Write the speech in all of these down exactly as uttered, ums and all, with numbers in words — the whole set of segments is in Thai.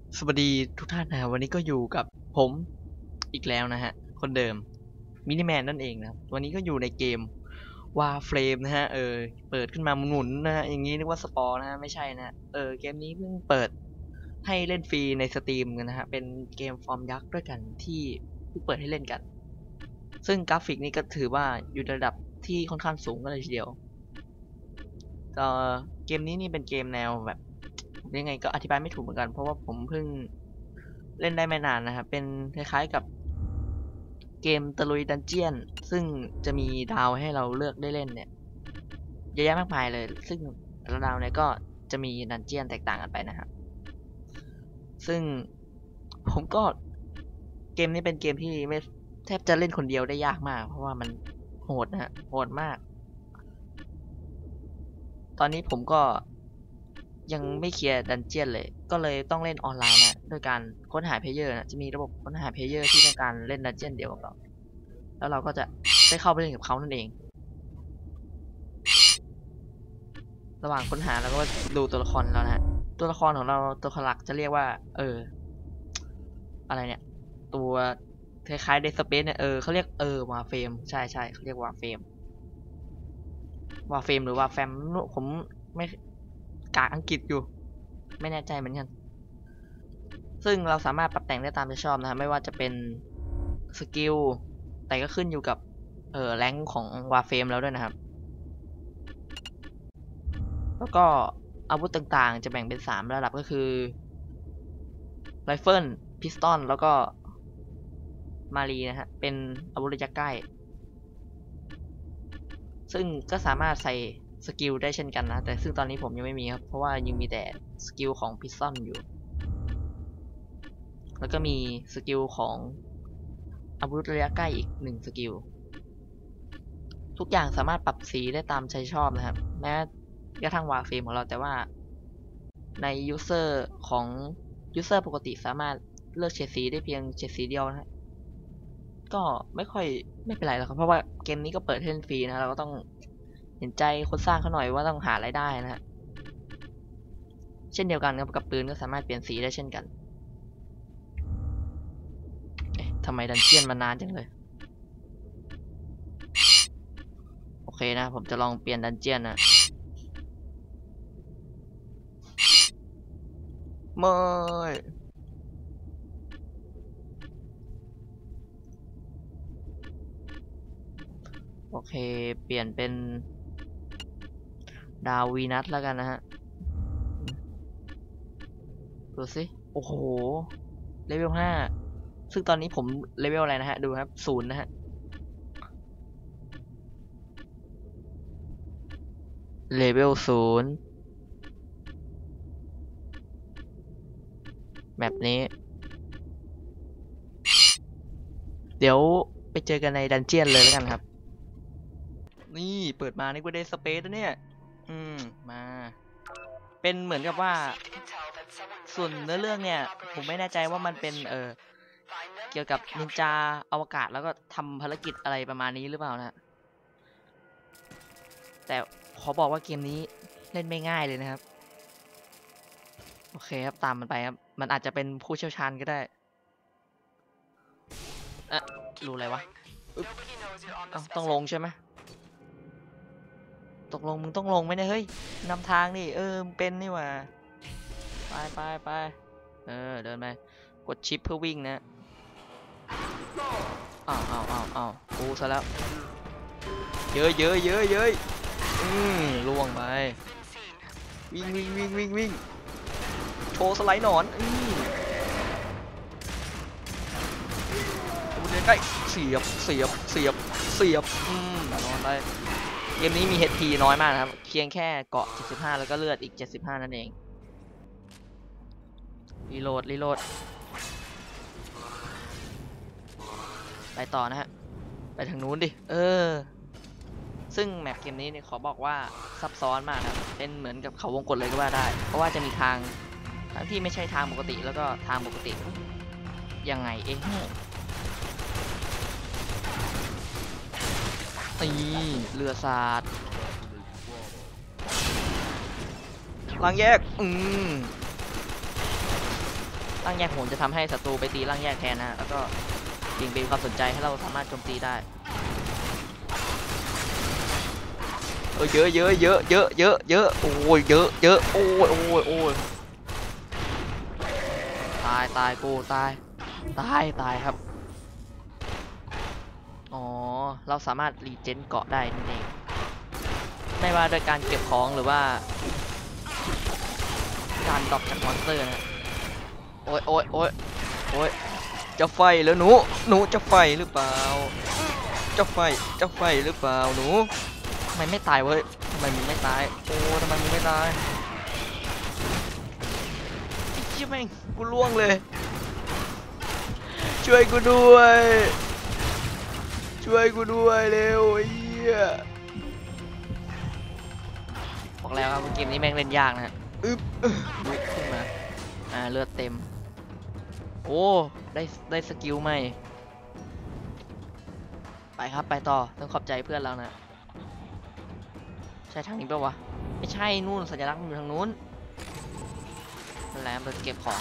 สวัสดีทุกท่านนะวันนี้ก็อยู่กับผมอีกแล้วนะฮะคนเดิมมินิแมนนั่นเองนะครับวันนี้ก็อยู่ในเกม Warframe นะฮะเออเปิดขึ้นมาหมุนๆนะฮะอย่างนี้นึกว่าสปอร์นะฮะไม่ใช่นะเออเกมนี้เพิ่งเปิดให้เล่นฟรีในสตรีมกันนะฮะเป็นเกมฟอร์มยักษ์ด้วยกันที่เพิ่งเปิดให้เล่นกันซึ่งกราฟิกนี่ก็ถือว่าอยู่ระดับที่ค่อนข้างสูงกันเลยทีเดียวเออเกมนี้นี่เป็นเกมแนวแบบยังไงก็อธิบายไม่ถูกเหมือนกันเพราะว่าผมเพิ่งเล่นได้ไม่นานนะครับเป็นคล้ายๆกับเกมตะลุยดันเจียนซึ่งจะมีดาวให้เราเลือกได้เล่นเนี่ยเยอะแยะมากมายเลยซึ่งแต่ละดาวเนี่ยก็จะมีดันเจียนแตกต่างกันไปนะครับซึ่งผมก็เกมนี้เป็นเกมที่ไม่แทบจะเล่นคนเดียวได้ยากมากเพราะว่ามันโหดนะฮะโหดมากตอนนี้ผมก็ยังไม่เคลียร์ดันเจียนเลยก็เลยต้องเล่นออนไลน์นะโดยการค้นหาเพลเยอร์นะจะมีระบบค้นหาเพลเยอร์ที่ต้องการเล่นดันเจียนเดียวกับเราแล้วเราก็จะได้เข้าไปเล่นกับเขานั่นเองระหว่างค้นหาเราก็ดูตัวละครแล้วนะฮะตัวละครของเราตัวหลักจะเรียกว่าเอออะไรเนี่ยตัวคล้ายๆเดสเปซเนี่ยเออเขาเรียกเออวาเฟมใช่ใช่เขาเรียกวาเฟมวาเฟมหรือวาแฟมผมไม่กากอังกฤษอยู่ไม่แน่ใจเหมือนกันซึ่งเราสามารถปรับแต่งได้ตามที่ชอบนะฮะไม่ว่าจะเป็นสกิลแต่ก็ขึ้นอยู่กับเออแรงค์ของวาเฟมแล้วด้วยนะครับแล้วก็อาวุธต่างๆจะแบ่งเป็นสามระดับก็คือไรเฟิลพิสตอนแล้วก็มารีนะฮะเป็นอาวุธระยะใกล้ซึ่งก็สามารถใส่สกิลได้เช่นกันนะแต่ซึ่งตอนนี้ผมยังไม่มีครับเพราะว่ายังมีแต่สกิลของพิสตอนอยู่แล้วก็มีสกิลของอาวุธระยะใกล้อีกหนึ่งสกิลทุกอย่างสามารถปรับสีได้ตามใจชอบนะครับแม้กระทั่งวาเฟรมของเราแต่ว่าในยูเซอร์ของยูเซอร์ปกติสามารถเลือกเฉดสีได้เพียงเฉดสีเดียวนะฮะก็ไม่ค่อยไม่เป็นไรหรอกครับเพราะว่าเกมนี้ก็เปิดให้เล่นฟรีนะเราก็ต้องเห็นใจคนสร้างเขาหน่อยว่าต้องหารายได้นะฮะเช่นเดียวกันครับกับปืนก็สามารถเปลี่ยนสีได้เช่นกันเอ๊ะทำไมดันเจียนมานานจังเลยโอเคนะผมจะลองเปลี่ยนดันเจียนนะไม่โอเคเปลี่ยนเป็นดาววีนัสแล้วกันนะฮะดูสิโอ้โหเลเวลห้าซึ่งตอนนี้ผมเลเวลอะไรนะฮะดูครับศูนย์นะฮะเลเวลศูนย์แบบนี้เดี๋ยวไปเจอกันในดันเจียนเลยแล้วกันครับนี่เปิดมานี่ก็ได้สเปซแล้วเนี่ยอืมมาเป็นเหมือนกับว่าส่วนเนื้อเรื่องเนี่ยผมไม่แน่ใจว่ามันเป็นเออเกี่ยวกับนินจาอวกาศแล้วก็ทำภารกิจอะไรประมาณนี้หรือเปล่านะแต่ขอบอกว่าเกมนี้เล่นไม่ง่ายเลยนะครับโอเคครับตามมันไปครับมันอาจจะเป็นผู้เชี่ยวชาญก็ได้อะรู้อะไรวะต้องลงใช่ไหมตกลงมึงต้องลงไหมเนี่ยเฮ้ยนำทางนี่เออมึงเป็นนี่หว่าไปไปไปเออเดินไปกดชิปเพื่อวิ่งนะอ้าวอ้าวอ้าวอ้าวกูซะแล้วเยอะเยอะเยอะเยอะอืมล่วงไปวิ่งวิ่งวิ่งวิ่งวิ่งโชว์สไลด์หนอนอืมอาใกล้เสียบเสียบเสียบเสียบอืมนอนไปเกมนี้มี เอช พี น้อยมากนะครับเพียงแค่เกาะเจ็ดสิบห้าแล้วก็เลือดอีกเจ็ดสิบห้านั่นเองรีโหลดรีโหลดไปต่อนะฮะไปทางนู้นดิเออซึ่งแมปเกมนี้เนี่ยขอบอกว่าซับซ้อนมากครับเป็นเหมือนกับเขาวงกตเลยก็ว่าได้เพราะว่าจะมีทางทั้งที่ไม่ใช่ทางปกติแล้วก็ทางปกติยังไงเอ๊ะนี่เรือสาดหลังแยกอืมไปร่างแยกโหนจะทำให้ศัตรูไปตีร่างแยกแทนนะแล้วก็ยิงเป็นความสนใจให้เราสามารถโจมตีได้เออเยอะเยอะเยอะเยอะเยอะเยอะโอ้ยเยอะเยอะโอ้ยโอ้ยโอ้ยตายตายกูตายตายตายครับอ๋อเราสามารถรีเจนเกาะได้นั่นเองไม่ว่าโดยการเก็บของหรือว่าการดรอปจากมอนสเตอร์นะโอ้ยโอ้ยโอ้ยโอ้ยจะไฟแล้วหนูหนูจะไฟหรือเปล่าจะไฟจะไฟหรือเปล่าหนูทำไมไม่ตายเว้ยทำไมมึงไม่ตายโอ้ทำไมมึงไม่ตายไอ้เหี้ยแม่งกูล่วงเลยช่วยกูด้วยช่วยกูด้วยเร็วไอ้เหี้ยบอกแล้วครับเกมนี้แม่งเล่นยากนะอึ๊บลุกขึ้นมาอ่าเลือดเต็มโอ้ได้ได้สกิลใหม่ไปครับไปต่อต้องขอบใจเพื่อนเรานะใช่ทางนี้ป่าววะไม่ใช่นู่นสัญลักษณ์มันอยู่ทางนู้นนั่นแหละเราเก็บของ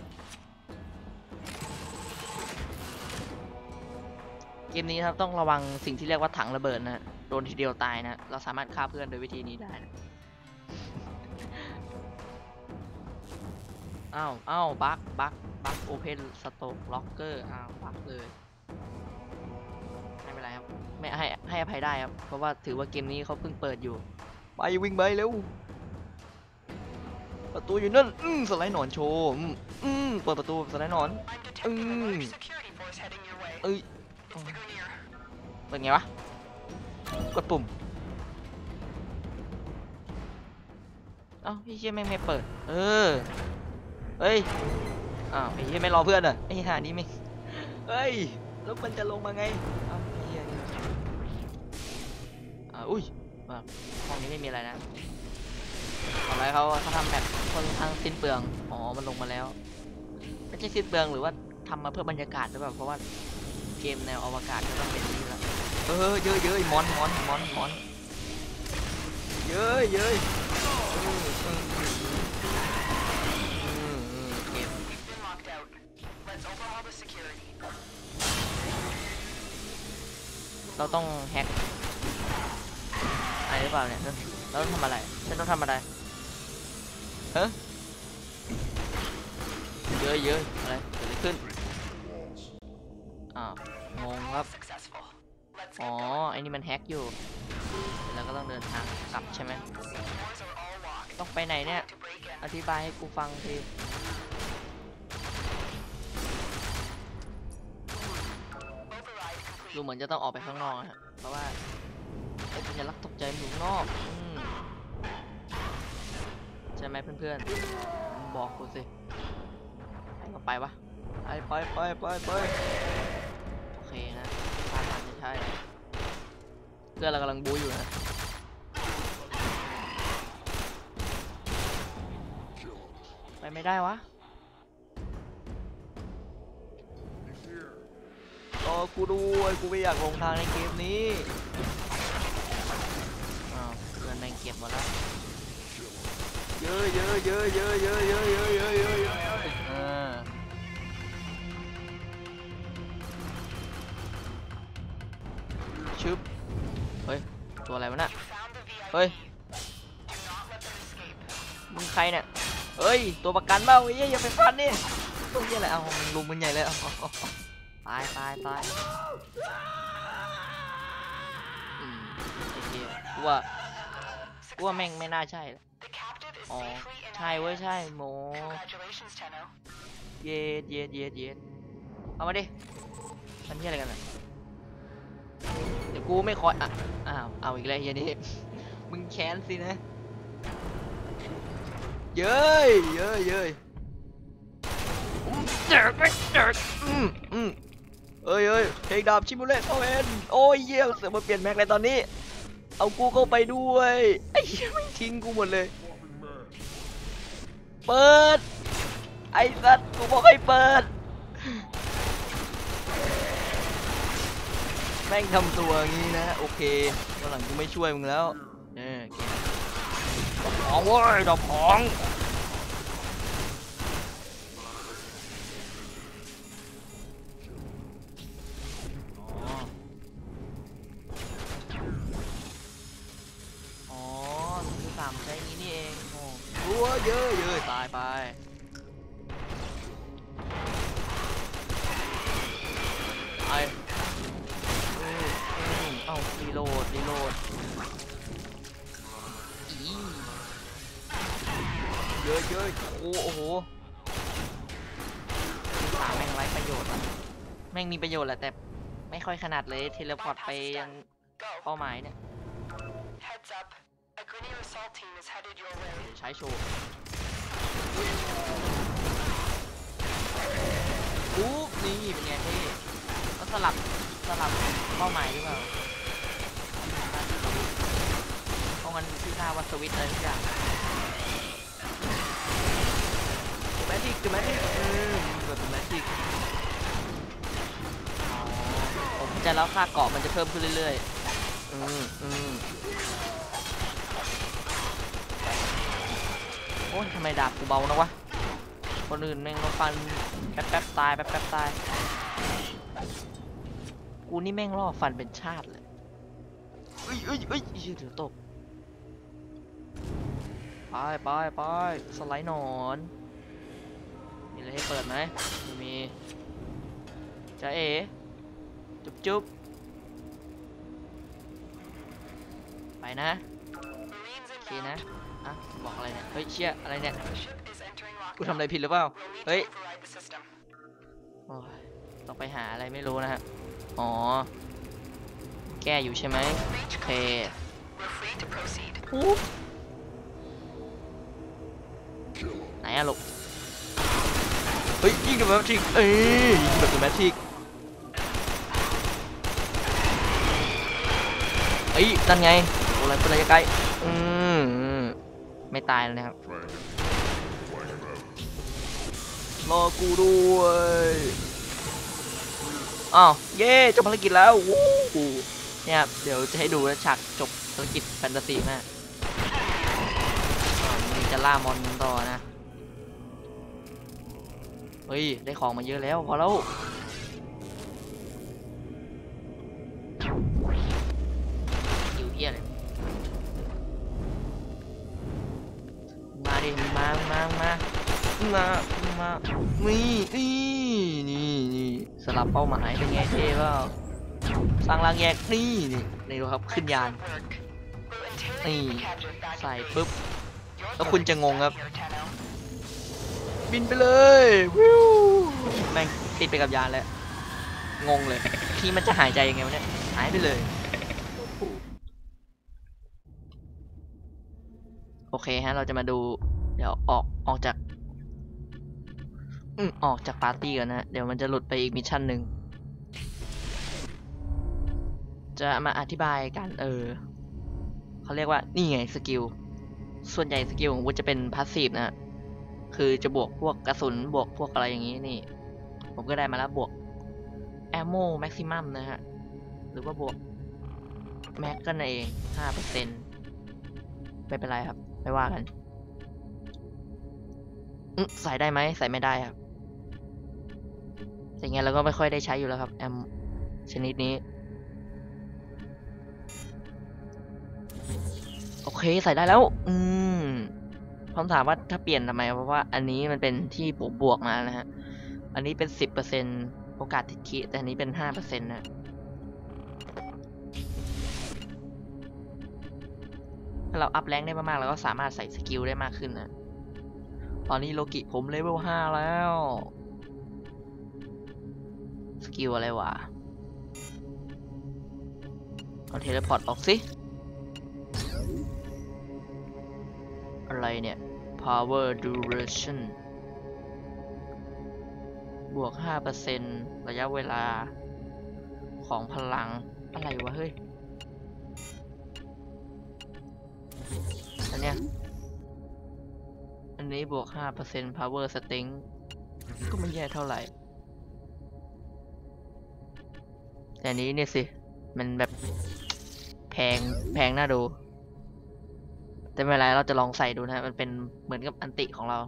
เกมนี้ครับต้องระวังสิ่งที่เรียกว่าถังระเบิดนะโดนทีเดียวตายนะเราสามารถฆ่าเพื่อนโดยวิธีนี้ได้นะอ้าวอ้าวบั๊กบั๊กบั๊กโอเพนสโต๊กล็อกเกอร์อ้าวบั๊กเลยไม่เป็นไรครับไม่ให้ให้อภัยได้ครับเพราะว่าถือว่าเกมนี้เขาเพิ่งเปิดอยู่ไปวิ่งไปเร็วประตูอยู่นั่นอืมสไลด์หนอนโชว์อืมอืมเปิดประตูสไลด์หนอนอืมเอ้ยเป็นไงวะกดปุ่มเอ้าพี่เชี่ยแม่งไม่เปิดเออเฮ้ยอ้าวไอ้เชี่ยไม่รอเพื่อนอ่ะไอ้ห่านี่ไม่เฮ้ยแล้วมันจะลงมาไงอ้าวไอ้เชี่ยอ่าอุ้ยห้องนี้ไม่มีอะไรนะอะไรเขาเขาทำแบบค่อนข้างสิ้นเปลืองอ๋อมันลงมาแล้วไม่ใช่สิ้นเปลืองหรือว่าทำมาเพื่อบรรยากาศหรือเปล่าเพราะว่าเกมแนวอวกาศก็ต้องเป็นนี้ละเออเยอะเยอะมอนมอนมอนมอนเยอะเยอะเกมเราต้องแฮกอะไรหรือเปล่าเนี่ยเราต้องทำอะไรฉันต้องทำอะไรฮะเยอะเยอะอะไรเกิดอะไรขึ้นอ้าวงงครับอ๋อไอ้นี่มันแฮกอยู่แล้วก็ต้องเดินทางกลับใช่ไหมต้องไปไหนเนี่ยอธิบายให้กูฟังทีดูเหมือนจะต้องออกไปข้างนอกฮะเพราะว่าไอ้สัญลักษณ์ตกใจอยู่ข้างนอกใช่ไหมเพื่อนๆบอกกูสิให้ก็ไปวะไปไปไปไปไปโอเคนะท่าทางจะใช่เพื่อนเรากำลังบู๊อยู่นะไปไม่ได้วะรอกูด้วยกูไม่อยากลงทางในเกมนี้อ้าวเพื่อนแม่งเก็บหมดแล้วเยอะเยอะเยอะเยอะเยอะเยอะเยอะเยอะเยอะเยอะอ่าชึบเฮ้ยตัวอะไรวะน่ะเฮ้ยมึงใครเนี่ยเฮ้ยตัวประกันเปล่าเฮ้ยอย่าไปฟันนี่ตัวนี้อะไรเอามึงลุมมันใหญ่เลยตายตายตายอืมไอ้เหี้ยกูว่ากูว่าแม่งไม่น่าใช่อ๋อใช่เว้ยใช่โมเย็ดเย็ดเย็ดเย็ดเอามาดิมันที่อะไรกันอ่ะเดี๋ยวกูไม่คอยอ่ะอ้าวเอาอีกแล้วเฮียนี่มึงแค้นสินะเย้ยเย้ยเย้ยเจ็บไม่เจ็บอืมอืมเอ้ยเอ้ยเพลงดาบชิมูเล่เข้าเอ็นโอ้ยเยี่ยมเสือมาเปลี่ยนแม็กเลยตอนนี้เอากูเข้าไปด้วยไอ้เหี้ยไม่ทิ้งกูหมดเลยเปิดไอ้สัตว์กูบอกให้เปิดแม่งทำตัวงี้นะโอเคตอนหลังกูไม่ช่วยมึงแล้วเนี่ยเกมดอกของเว้ยดอกของใช้นี้นี่เองโอ้รัวเยอะเยอะตายไปไอเออเอ้ารีโหลดรีโหลดอีเยอะเยอะโอ้โหป่าแม่งไร้ประโยชน์อะแม่งมีประโยชน์แหละแต่ไม่ค่อยขนาดเลยเทเลพอร์ตไปยังเป้าหมายเนี่ยใช้โชว์ปุ๊บนี่เป็นไงพี่ก็สลับสลับเป้าหมายหรือเปล่าเพราะงั้นชื่อท่าว่าสวิตอะไรทุกอย่างแมจิกแมจิกเออแบบแมจิกผมจะแล้วค่าเกาะมันจะเพิ่มขึ้นเรื่อยๆอืมอืมโอ้ยทำไมดาบกูเบานะวะคนอื่นแม่งมาฟันแป๊บแป๊บตายแป๊บแป๊บตายกูนี่แม่งล่อฟันเป็นชาติเลยเอ้ยเอ้ยเอ้ยชื่อถือตกไปไปไปสไลด์หนอนมีอะไรให้เปิดไหมไม่มีจะเอ๋จุ๊บจุ๊บไปนะโอเคนะอ่ะบอกอะไรเนี่ยเฮ้ยเชี่ยอะไรเนี่ยกูทำอะไรผิดหรือเปล่าเฮ้ยต้องไปหาอะไรไม่รู้นะฮะอ๋อแก้อยู่ใช่ไหมโอเคปุ๊บไหนอะลูกเฮ้ยยิงกับแมทริกเอ้ยยิงแบบแมทริกเอ้ยนั่นไงโอ้ยเป็นระยะไกลอืมไม่ตายเลยนะครับรอกูด้วยอ้าวเย่จบภารกิจแล้ววู้เนี่ยครับเดี๋ยวจะให้ดูนะฉากจบภารกิจแฟนตาซีมากนี่จะล่ามอนต่อนะเฮ้ยได้ของมาเยอะแล้วพอแล้วอยู่เหี้ยเลยมาดิมามามามามานี่นี่นี่นี่สลับเป้าหมายเป็นไงเท่เปล่าสร้างรางแยกนี่นี่นี่ดูครับขึ้นยานนี่ใส่ปุ๊บแล้วคุณจะงงครับบินไปเลยวิวแม่งติดไปกับยานแล้วงงเลยที่มันจะหายใจยังไงวะเนี่ยหายไปเลยโอเคฮะเราจะมาดูเดี๋ยวออกออกจากอืมออกจากปาร์ตี้ก่อนนะเดี๋ยวมันจะหลุดไปอีกมิชชั่นหนึ่งจะมาอธิบายกันเออเขาเรียกว่านี่ไงสกิลส่วนใหญ่สกิลของวุฒจะเป็นพาสซีฟนะคือจะบวกพวกกระสุนบวกพวกอะไรอย่างนี้นี่ผมก็ได้มาแล้วบวกแอมโมแม็กซิมัมนะฮะหรือว่าบวกแม็กกันเอง ห้าเปอร์เซ็นต์ ไม่เป็นไรครับไม่ว่ากันใส่ได้ไหมใส่ไม่ได้ครับอย่างเงี้ยเราก็ไม่ค่อยได้ใช้อยู่แล้วครับแอมชนิดนี้โอเคใส่ได้แล้วอืมผมถามว่าถ้าเปลี่ยนทำไมเพราะว่าอันนี้มันเป็นที่บวกบวกมานะฮะอันนี้เป็น สิบเปอร์เซ็นต์ โอกาสติดคีแต่อันนี้เป็น ห้าเปอร์เซ็นต์ นะถ้าเราอัพแรงได้มากๆเราก็สามารถใส่สกิลได้มากขึ้นนะตอนนี้โลกิผมเลเวลห้าแล้วสกิลอะไรวะเอาเทเลพอร์ตออกสิอะไรเนี่ย power duration บวก ห้าเปอร์เซ็นต์ ระยะเวลาของพลังอะไรวะเฮ้ยอันเนี้ยอันนี้บวก ห้าเปอร์เซ็นต์ power strength ก็ไม่แย่เท่าไหร่แต่อันนี้เนี่ยสิมันแบบแพงแพงน่าดูแต่ไม่เป็นไรเราจะลองใส่ดูนะมันเป็นเหมือนกับอันติของเรา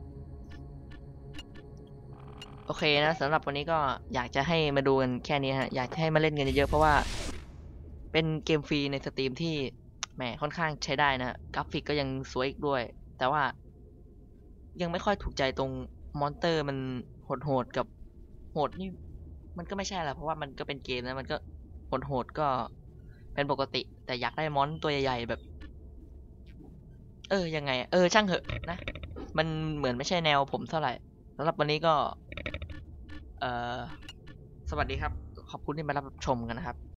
โอเคนะสำหรับวันนี้ก็อยากจะให้มาดูกันแค่นี้ฮะอยากให้มาเล่นกันเยอะๆเพราะว่าเป็นเกมฟรีในสตรีมที่แหมแหมค่อนข้างใช้ได้นะกราฟิกก็ยังสวยอีกด้วย แต่ว่ายังไม่ค่อยถูกใจตรงมอนเตอร์มันโหดๆกับโหดนี่มันก็ไม่ใช่แหละเพราะว่ามันก็เป็นเกมนะมันก็โหดๆก็เป็นปกติ แต่อยากได้มอนตัวใหญ่ๆแบบ เออยังไงเออช่างเหอะนะมันเหมือนไม่ใช่แนวผมเท่าไหร่สำหรับวันนี้ก็เออสวัสดีครับขอบคุณที่มารับชมกันนะครับ